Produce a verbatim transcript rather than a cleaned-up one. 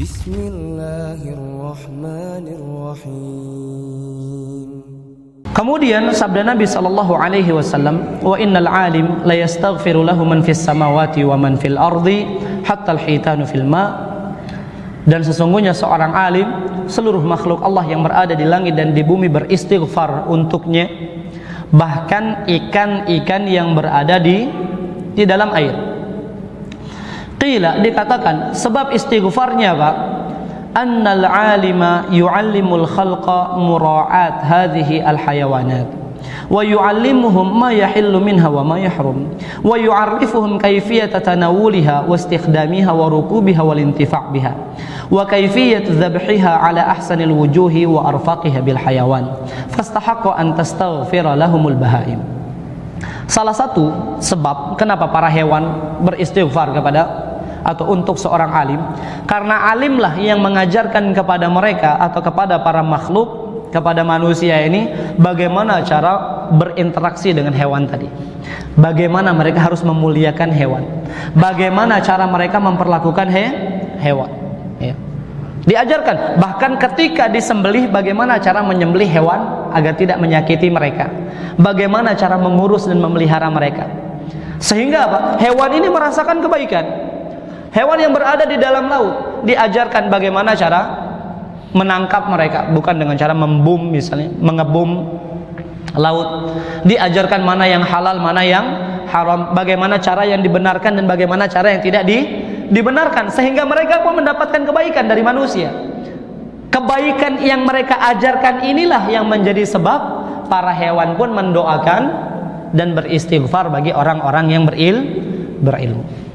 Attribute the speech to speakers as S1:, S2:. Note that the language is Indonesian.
S1: Bismillahirrahmanirrahim.
S2: Kemudian sabda Nabi sallallahu alaihi wasallam, wa innal alim la yastaghfiru lahu man fis samawati wa man fil ardi hatta al hitanu fil ma. Dan sesungguhnya seorang alim, seluruh makhluk Allah yang berada di langit dan di bumi beristighfar untuknya, bahkan ikan-ikan yang berada di di dalam air. Qila, dikatakan sebab istighfarnya Pak, annal alima yu'allimul khalqa mura'at hadhihi al hayawanat wa yu'allimuhum ma yahillu minha wa ma yahrum wa yu'arrifuhum kayfiyata tanawuliha wa istikhdamiha wa rukubiha wal intifa' biha wa kayfiyatu dhabhiha ala ahsanil wujuhi wa arfaqiha bil hayawan fastahaqqa an tastaghfira lahumul bahaim. Salah satu sebab kenapa para hewan beristighfar kepada atau untuk seorang alim, karena alimlah yang mengajarkan kepada mereka atau kepada para makhluk, kepada manusia ini bagaimana cara berinteraksi dengan hewan tadi, bagaimana mereka harus memuliakan hewan, bagaimana cara mereka memperlakukan he hewan ya. Diajarkan bahkan ketika disembelih bagaimana cara menyembelih hewan agar tidak menyakiti mereka, bagaimana cara mengurus dan memelihara mereka, sehingga apa? Hewan ini merasakan kebaikan. Hewan yang berada di dalam laut diajarkan bagaimana cara menangkap mereka, bukan dengan cara membum misalnya, mengebum laut. Diajarkan mana yang halal, mana yang haram, bagaimana cara yang dibenarkan dan bagaimana cara yang tidak di, dibenarkan, sehingga mereka pun mendapatkan kebaikan dari manusia. Kebaikan yang mereka ajarkan inilah yang menjadi sebab para hewan pun mendoakan dan beristighfar bagi orang-orang yang beril, berilmu.